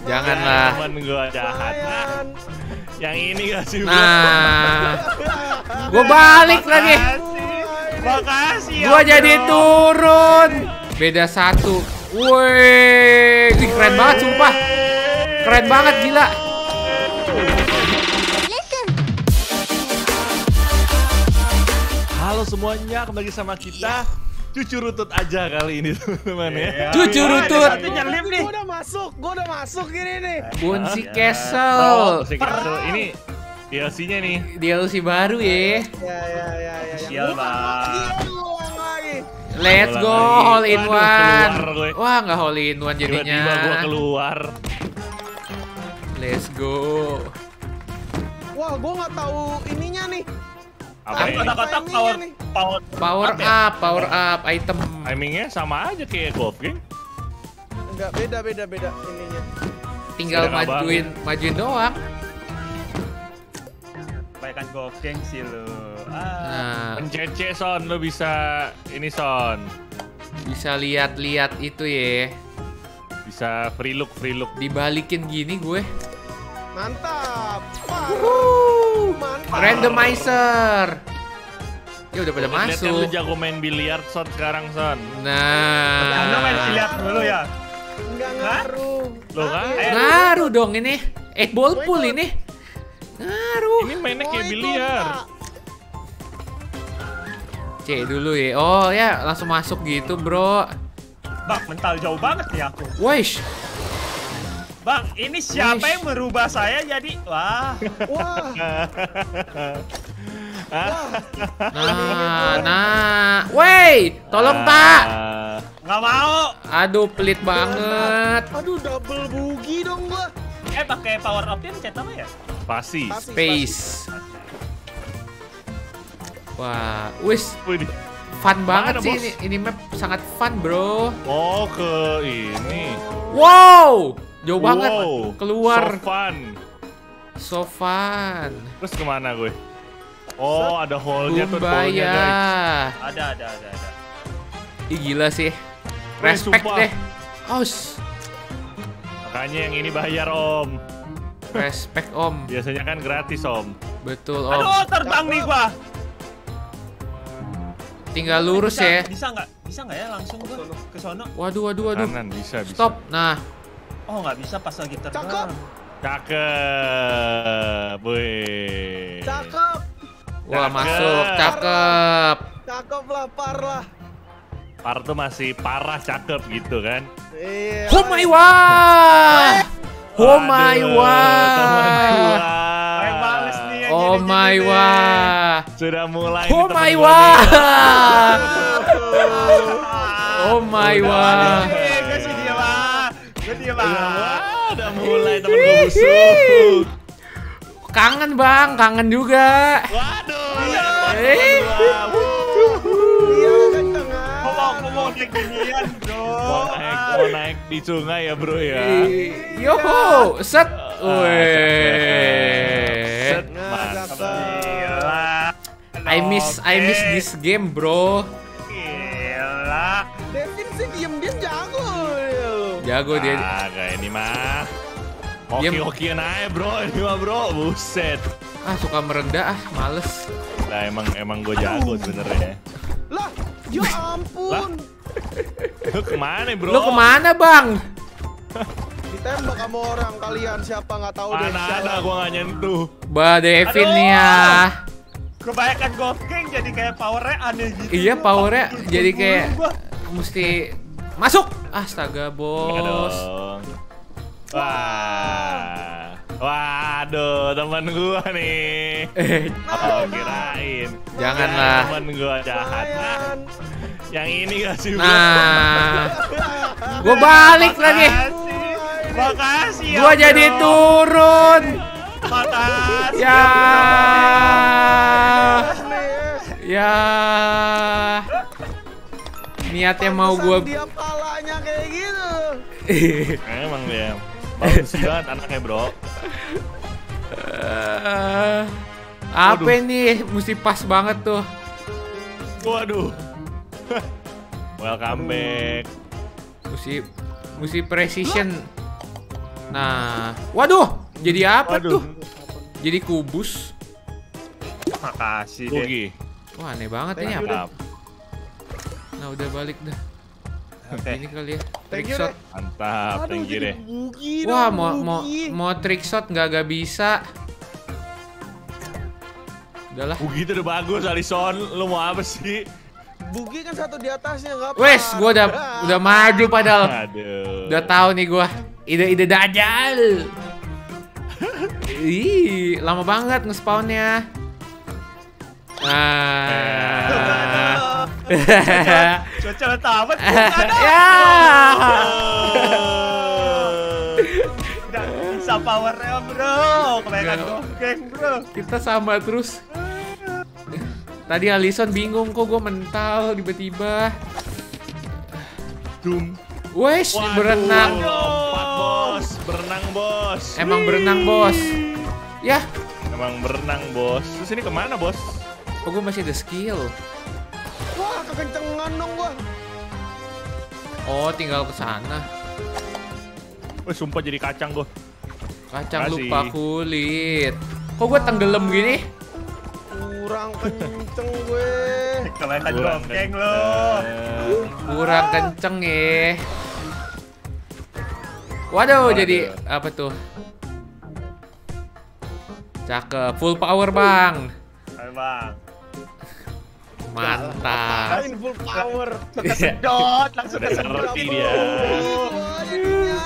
Janganlah. Temen gua jahat. Yang ini gak sih? Nah, gua balik lagi. Makasih. Gua jadi turun. Beda 1. Wih, keren banget sumpah. Keren banget gila. Halo semuanya, kembali sama kita. Cucu rutut aja kali ini teman-teman ya. Cucu rutut. Gua udah masuk gini nih. Bouncy Castle. Ini DLC-nya nih. DLC baru ya. Ya. Sial banget. Let's go all in Aduh, one. keluar gue. Wah, nggak all in one Tiba-tiba gua jadinya. keluar. Let's go. Wah, gua nggak tahu ininya nih. Apa ini? Kotak-kotak Power up item. Timingnya sama aja kayak golf game. Enggak, beda ininya. Tinggal Beda majuin doang. Baikan gokeng sih lu. Nah, Pencece Son, lo bisa ini Son. bisa lihat-lihat itu ya. Bisa free look. Dibalikin gini gue. Mantap. Wah, mantap. Randomizer. Ya udah pada Lihat kan lu masuk. jago main biliar Son sekarang Son. Anda main Nah, lihat dulu ya. Enggak ngaruh. Loh kan? ngaruh dong ini. 8 ball pool ini. Ngaruh. Ini mainnya kayak biliar. C dulu ya. Oh ya, langsung masuk gitu, Bro. Bang, mental jauh banget nih aku. Wesh. Bang, ini siapa Wish. yang merubah saya jadi wah. Wah, Nah. Wey, tolong tak. Nggak mau. Aduh, pelit banget. aduh double boogie dong gua. Pakai power up-nya cet apa ya? Pasti. Space. Wah, wis Wih, fun banget Mana, sih Bos? ini map sangat fun, Bro. oh ke ini. Wow, jauh banget Wow, keluar. So fun. So fun. Terus kemana gue? Oh, ada hole-nya tuh, hole-nya Bumbaya. guys. Ada. Ih, gila sih. Weh, Respect sumpah. deh. Aus. Makanya yang ini bayar Om. Respect, Om. Biasanya kan gratis Om. Betul, Om. Aduh, terbang nih gua. Tinggal lurus ya. Bisa nggak ya langsung gua ke sono? Waduh. Kanan bisa. Stop. Nah, Oh, nggak bisa pas lagi terbang. Cakep. Cakep. Wih. Cakep. wah Cakep. masuk. Cakep. Cakep lah, parah. Par tuh masih parah cakep gitu kan. Iya. Oh my wah. Oh my Aduh, teman wah. gua. Yang males nih yang Oh gini-gini my nih. wah. Sudah mulai Oh nih temen my gua wah. nih. Oh my wah. Kasih dia mah. Dia mah. Udah mulai temen gue busuk. Kangen, Bang. Kangen juga. Waduh. Eh. Iya kan tengah. Ngomong kayak ginian, bro. Mau naik di sungai ya bro ya. Yoho, set. Set, Weh. mantap. Gila. I miss this game, bro. Gila. Devin sih diem jago. Jago dia. Kayak ini mah. Diam. Hoki-hokian aja bro, ini mah bro, buset. Ah, suka merendah, males. Nah emang gue jago sebenarnya. Lah, ya ampun. Lu kemana bro? Lu kemana, Bang? Ditembak sama orang kalian siapa nggak tahu deh. Mana ada, gue gak nyentuh. Ba Devin Aduh. nih ya. Kebanyakan gokeng jadi kayak powernya aneh gitu. Iya, powernya Gua jadi kayak gua. mesti masuk. Astaga, Iya bos. dong. Wah. Waduh, temen gua nih. Oh, kirain. Janganlah. Temen gua jahat. Lumayan. Yang ini gak sih? Nah, gua balik lagi. Makasih ya. Gua jadi bro. turun. Makasih. Ya. Nih, Ya. Niatnya mau gua dia palanya kayak gitu. Emang dia bagus banget anaknya bro. Apa nih? Mesti pas banget tuh. Waduh. Welcome back. Mesti precision. Nah, waduh, jadi apa Waduh. tuh? Jadi kubus. Makasih deh. Bugi. Wah, aneh banget ini apa? Mantap. Nah, udah balik dah. Oke. Ini kali ya. Thank Trick you, shot. Deh. Mantap, Aduh, thank you jadi deh. bugi Wah, dong, mau bugi. trick shot nggak bisa. Udahlah. Bugi itu udah bagus, Alison. Lu mau apa sih? Bugi kan satu di atasnya nggak apa. Wes, gua udah maju padahal. Aduh. Udah tahu nih gua. Ide-ide dajal. Ih, lama banget nge-spawnnya. Ah. Cocok tamat. Ya. Udah bisa powernya bro. Kebanyakan Enggak. gokeng bro. Kita sama terus. Tadi Alison bingung kok gue mental tiba-tiba. Doom. Wes, Waduh, berenang. lompat, bos. Berenang, bos. Emang berenang, bos. Ya, Emang berenang, bos. Terus ini kemana, bos? kok gue masih ada skill. Wah, kekencengan dong gua. Oh, tinggal ke sana. Wih, sumpah jadi kacang gua. Kacang Makasih. lupa kulit. Kok gue tenggelam gini? Kurang kenceng gue. Kebanyakan Kurang gokeng kenceng. lo. Kurang kenceng ya. Waduh, jadi apa tuh? Cakep, full power bang. Ayo bang. Mantap. Lain full power. Kesedot langsung Udah kesedot. ngerti dia. Gua jadinya.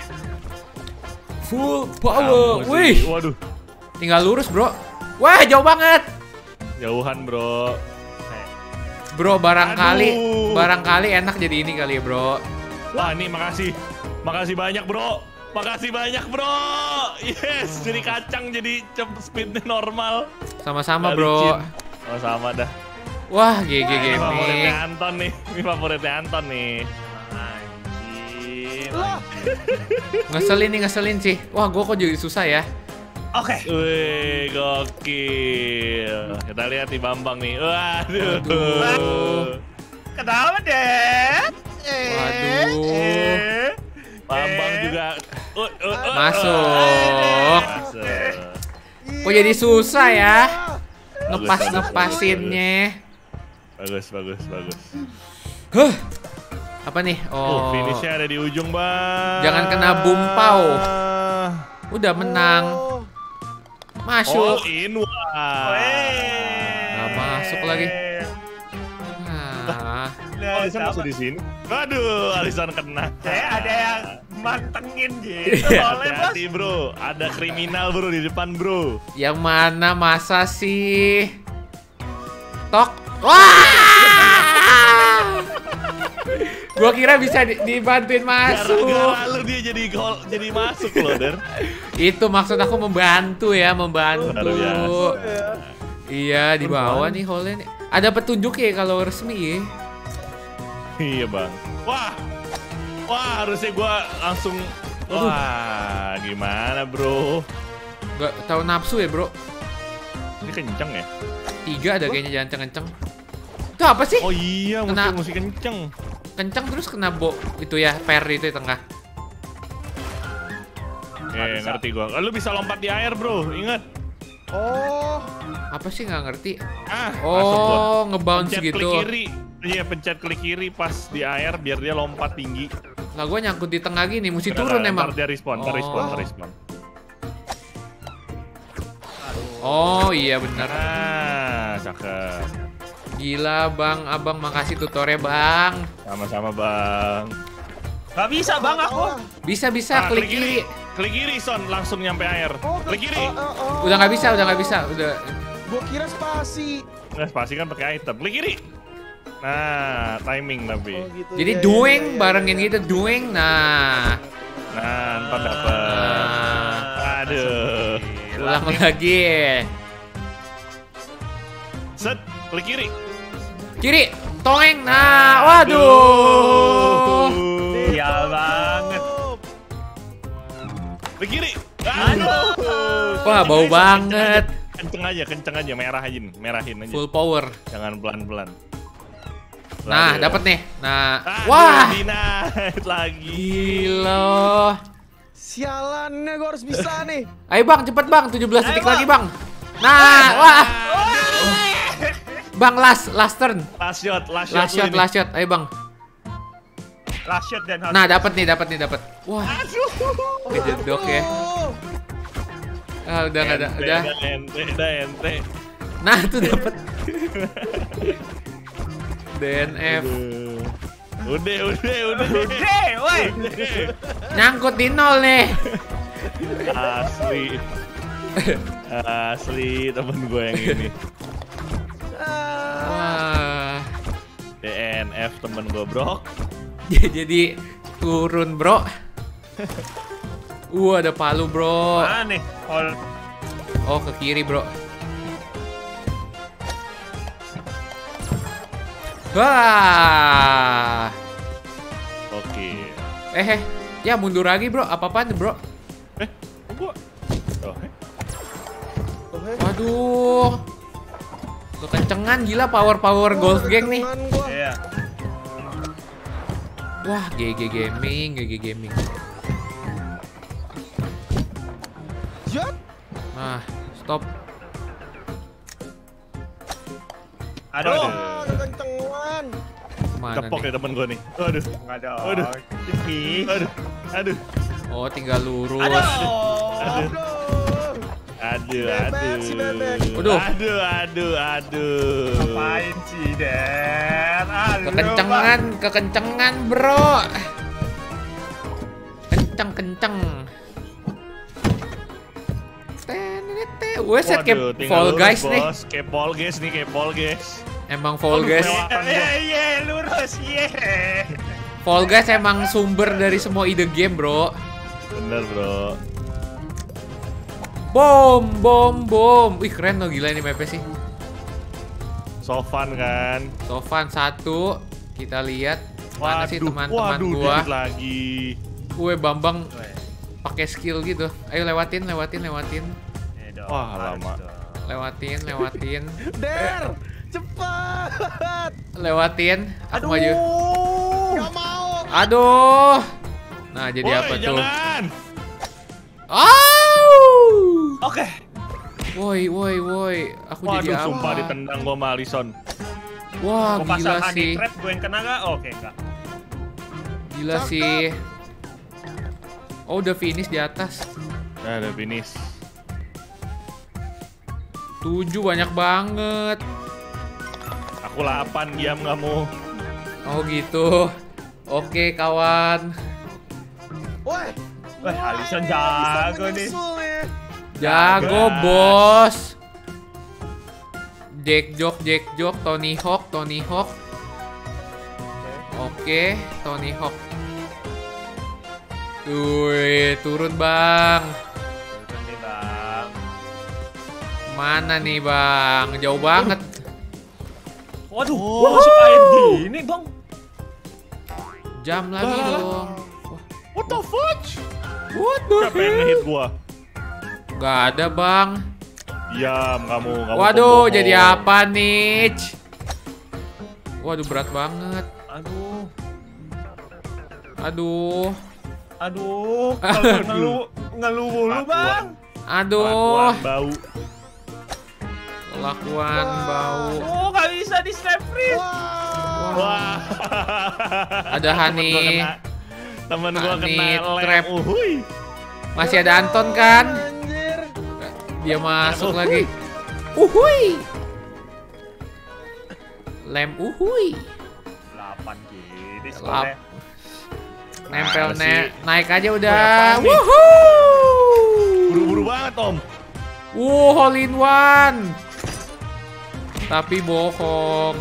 Full power. Kamu sih. Wih, Waduh, tinggal lurus bro. Wah, jauh banget. jauhan, bro. Bro, Aduh. barangkali enak jadi ini kali ya bro. Wah, ini makasih. Makasih banyak, bro. Makasih banyak, bro. Yes, jadi kacang, jadi speednya normal. Sama-sama Nggak bro. licin. Oh, sama dah. Wah, GG Ini favoritnya gaming. Anton nih. Ini favoritnya Anton nih. Anjir. Lah, Ngeselin sih. Wah, gua kok jadi susah ya. Oke. Wih, gokil. Kita lihat nih Bambang nih. Waduh. Aduh. Kenapa deh? Waduh. Bambang juga. Masuk. Masuk. Kok jadi susah ya? Bagus, Ngepasinnya. Bagus, bagus, bagus. Huh. Apa nih? Oh. Finishnya ada di ujung, Bang. Jangan kena bumpau. Udah menang. oh. Masuk. All in one. Nggak masuk lagi. Nah. Oh, Alisan masuk di sini. Aduh, Alisan kena. Saya ada yang mantengin gitu. Iya, Boleh bos. Hati-hati, bro. Ada kriminal, bro, di depan, bro. Yang mana masa sih? Tok. Wah! Gua kira bisa dibantuin masuk. Gara-gara lu dia jadi masuk loh, Der. Itu maksud aku membantu ya, membantu. Luar biasa. Iya, di bawah nih hole nih. Ada petunjuk ya kalau resmi ya. Iya, Bang. Wah. Wah, harusnya gua langsung. Wah, gimana, bro? Gak tahu nafsu ya, bro. Ini kenceng ya? 3 ada kayaknya, jangan kenceng. Itu apa sih? Oh iya, Kena- mesti kenceng. Kenceng terus kena itu ya, per itu di tengah. Ngerti gua. Lu bisa lompat di air, bro. Ingat. Oh, Apa sih nggak ngerti? Masuk gua. Oh, ngebounce Pencet gitu. klik kiri. Iya, pencet klik kiri pas di air biar dia lompat tinggi. Lah gua nyangkut di tengah gini, mesti Ntar- turun ntar emang. Dia respawn, Oh. respawn. Oh iya bener. Ah, cakep. Gila bang, abang makasih tutornya bang. Sama-sama, Bang. Gak bisa bang aku. Bisa Ah, klik kiri. Klik kiri, Son. Langsung nyampe air. oh, Klik kiri. Udah nggak bisa, udah. Gua kira spasi. Nggak, pasti kan pakai item. Klik kiri. Nah, timing tapi. Oh, gitu. Jadi Ya, doing ya, ya, barengin gitu, doing. Nah, Nah, ntar dapet. Aduh. ulang lagi. Set, klik kiri. Kiri, toeng. Nah, waduh. Iya banget. Klik kiri. Aduh. Wah, bau banget. Kenceng aja, merah aja nih, merahin aja. Full power. Jangan pelan-pelan. Nah, Aduh. dapat nih. Nah, Aduh, wah, denied lagi. gila. Sialannya gue harus bisa nih. Ayo bang, cepet bang, 17 detik Bang. lagi bang. Nah, wah. Bang, last turn. Last shot Last shot. Ayo bang. Last shot dan Nah, dapat nih. Wah, kejedok ya. Ah, udah nggak ada, udah. Ente. Nah, tuh dapat. DNF. Udah. woi. Nyangkut di 0 nih. Asli temen gue yang ini. Wah. DNF temen gue, bro. Jadi turun, bro. Ada palu, bro. Mana nih? Oh, ke kiri, bro. Wah. Oke. Ya mundur lagi, bro. Apa-apaan, bro? Gua. Waduh. Kekencengan gila power Golf Gang nih. Iya. Wah, GG Gaming. Jat. Nah, stop. Aduh. Kekencengan. Mana Cepok nih? ya temen gue nih. Aduh. Enggak ada. Aduh. Ih. Aduh. Oh, tinggal lurus. Aduh. Aduh. Bebek, si bebek. Waduh. Aduh. Ngapain sih, Der? Kekencengan, bro. Kenceng. Weset Waduh, kayak tinggal Fall lurus, Guys nih. bos. Kayak Fall Guys nih, Emang Fall Guys. Iya, lurus, iya. Fall Guys emang sumber dari semua ide game, bro. Bener, bro. Bom. Wih, keren loh, gila ini mapnya sih. So fun kan? Sofan 1. Kita lihat mana sih teman-teman waduh, gua. dikit lagi. Gue Bambang pakai skill gitu. Ayo lewatin. Wah, lama. Lewatin. Der, cepat. Lewatin. Aku maju. Gak mau. Aduh. Nah, jadi Woi, apa tuh? jangan. Oke. Woi. Aku jadi Waduh, apa? sumpah ditendang gua sama Alison. Wah, Gua gila pasang sih. honey trap, gue yang kena gak? Oke, enggak. Gila Cakep. sih. Oh, udah finish di atas. Nah, udah finish. 7 banyak banget. Aku 8 diam kamu. Oh, gitu. Oke, kawan. Woi. Wah, Alison Bisa jago nih. menyusul nih. Jago, Gas. bos. Jack Jok, Tony Hawk. Oke, Tony Hawk. Turun, Bang. Turun nih, Bang. Mana nih, Bang? Jauh banget. Waduh, gua masuk air gini, Bang. Jam lagi dong. What the fudge? What the Siapa yang ngehit gua? Gak ada, Bang. Diam kamu Waduh, pembohong. jadi apa nih? Waduh, berat banget. Aduh. Kalau ngeluh mulu, Bang. Aduh. Kelakuan bau. Kelakuan bau. Oh, nggak bisa di snap freeze. Wah. Ada Hani. Temen gua Honey kena trap. lem. Uhuy. Masih ada Anton kan? Anjir. Dia masuk lagi. Uhuy. Lem uhuy. 8 gini Lap. skornya. Nempel Mana sih? naik aja udah. apaan nih? Wuhuu. Buru-buru banget, Om. Hole in one. Tapi bohong.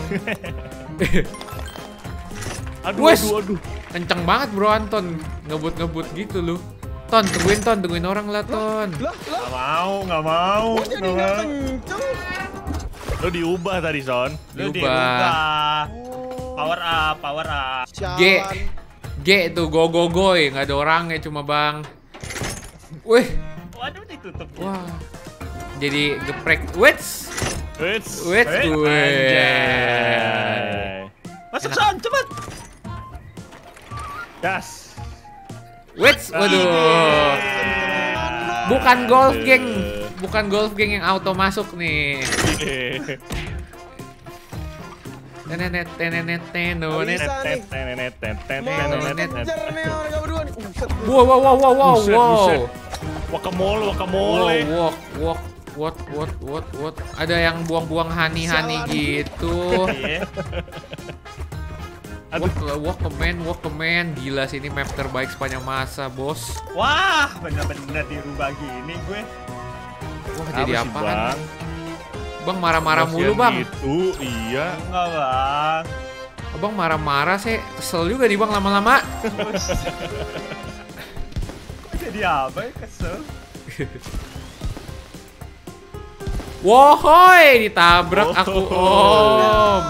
Wes. Aduh. Kenceng banget bro Anton. Ngebut gitu lu. Tungguin orang lah Ton. Lah, Nggak mau. kok jadi gak kenceng? Lo diubah tadi, Son. Lu Diubah. Power up. Sialan. G tuh go nggak ada orangnya cuma bang. Wih, Waduh, ditutup. wah. Jadi geprek. Wits gue. Anjay. Masuk Son, cepet. Gas. Wits, waduh. Bukan golf geng. Bukan golf geng yang auto masuk nih. Tenenet tenenet tenonet. Wow. Wakamole. What. Ada yang buang-buang honey gitu. Walkman. Gila sih, ini map terbaik sepanjang masa, bos. Wah, bener-bener dirubah gini gue. Wah, jadi Apa sih, apaan? Bang? Bang marah-marah mulu, Bang. Itu, iya. Enggak, Bang. Abang marah-marah sih, kesel juga nih Bang lama-lama. Jadi apa ya, kesel. Wohoy, ditabrak aku, Om.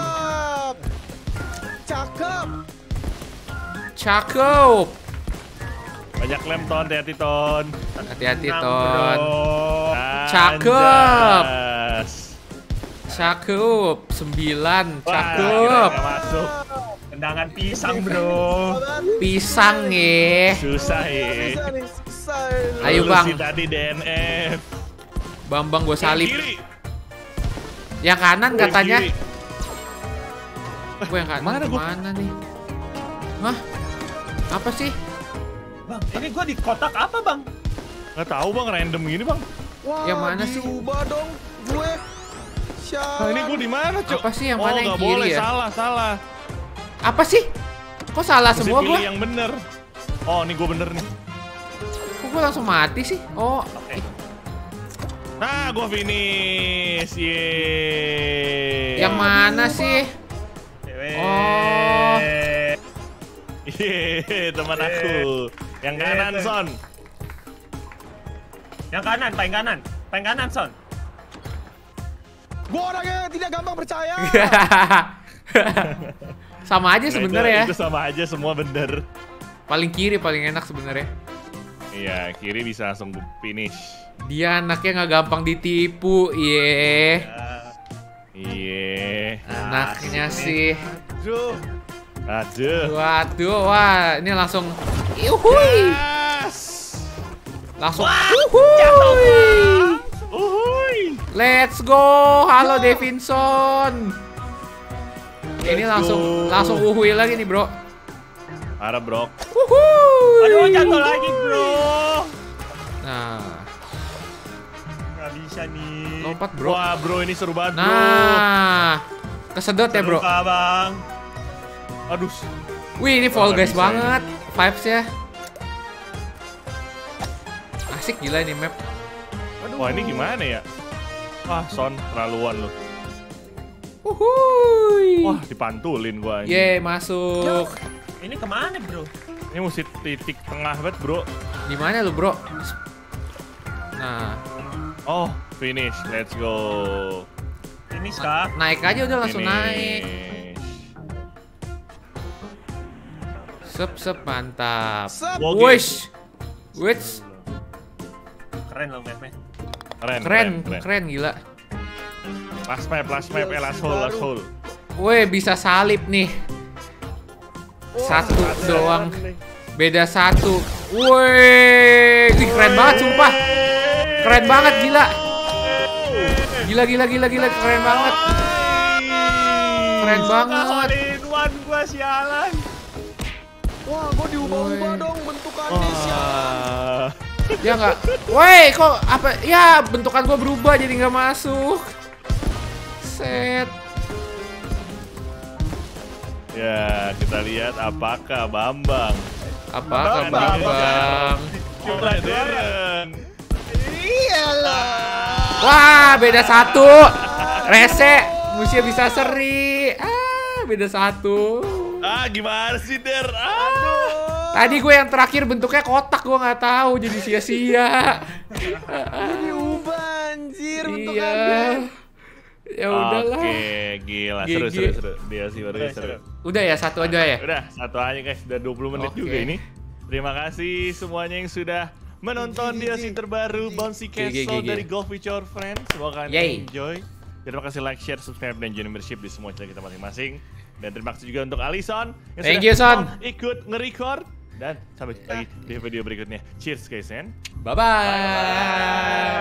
Cakep. Banyak lem, Ton. Hati-hati, Ton. Hati-hati, Tenang, Ton. bro. Cakep. Anjas. Cakep. 9. Wah, Cakep. nggak masuk. Tendangan pisang, bro. Pisang ya. Susah ya. Ayo, Lu Bang. sih tadi DNF. Bambang gue salib. Kiri. Yang kanan katanya. Kiri. Gue yang kanan Mana gua? kemana nih? Hah? Apa sih? Bang, ini gue di kotak apa, Bang? Nggak tahu, Bang, random gini, Bang. Wah, Yang mana sih? diubah dong gue. Nah, ini gue di mana, Cok? Apa sih yang mana yang nggak kiri boleh, ya? salah. Apa sih? Kok salah Mesti semua pilih gue? yang bener. Oh, ini gue bener nih. Kok gue langsung mati sih? Oh, Nah, gue finish. Yeay. yang mana sih? Oh. Yeay, teman aku. Yang kanan, Son. Yang kanan, paling kanan, Son. Gue orangnya tidak gampang percaya. Sama aja Nah, sebenarnya. Itu sama aja, semua bener. Paling kiri paling enak sebenarnya. Iya, kiri bisa langsung finish. Dia anaknya nggak gampang ditipu, iya. Iya. Anaknya sih. Aduh. Waduh, wah, ini langsung. Yuhui. Yes. Langsung. Jatuh, Yuhui. Uhuy. Let's go. Halo Devinson. Ini Let's langsung go. uhui lagi nih, Bro. Parah, bro. Uhuy. Aduh, jatuh lagi, bro. Nah, Nggak bisa nih. lompat, Bro. Wah, bro, ini seru banget, bro. Nah, kesedot ya, Bro. Terluka, Bang. Aduh. Wih, ini Fall nggak Guys bisa banget vibes-nya. Asik gila ini map. Wah, ini gimana ya? Wah, Son, terlaluan lu. Uhuy. Wah, dipantulin gua anjing. Yeay, masuk. Ini kemana, bro? Ini mesti titik tengah banget, bro. Di mana lu, Bro? Nah, Oh, finish. Let's go. Ini kah? naik aja udah langsung naik. Sep, mantap. Oke. Wish. Wish. Keren loh mapnya. Keren gila. Last map, last hole. Weh, bisa salib nih. Satu doang. Beda satu. Weh, keren banget sumpah. Keren banget gila. Gila, keren banget. Keren banget. All-in one gua sialan. Wah, gue diubah-ubah dong bentukannya sih. Wah. Ya nggak. Woi, kok apa? Ya bentukan gua berubah jadi nggak masuk. Set. Ya, kita lihat apakah Bambang. Apakah Bambang? Modern. Iyalah. Wah, beda satu. Rese, musuhnya bisa seri. Beda satu. Gimana sih, Der? Aduh. Tadi gue yang terakhir bentuknya kotak, gue nggak tahu jadi sia-sia. Diubah anjir Iya. bentukannya. Ya udahlah. Oke, gila. GG. Seru. Dia sih baru seru. Udah ya, satu aja ya. Udah, satu aja guys. Udah 20 menit Oke. juga ini. Terima kasih semuanya yang sudah menonton DLC terbaru Bouncy Castle dari Golf with Your Friends. Semoga Yay. kalian enjoy. Terima kasih like, share, subscribe, dan join membership di semua channel kita masing-masing. Dan terima kasih juga untuk Alison yang Thank sudah you, Son. ikut nge-record. Dan sampai jumpa lagi di video berikutnya. Cheers guys, and Bye-bye.